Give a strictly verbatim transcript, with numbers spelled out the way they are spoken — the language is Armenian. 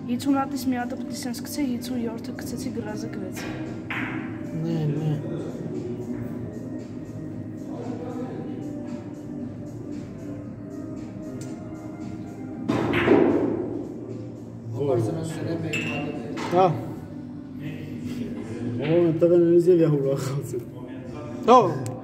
հիցուն հատից մի հատը պետք է սենց գցե, հիցուն յորդը գցեցի գրազը գրեցի։ Ne, ne. Ha. O, întâlnirea zi avea uraxați. Oh.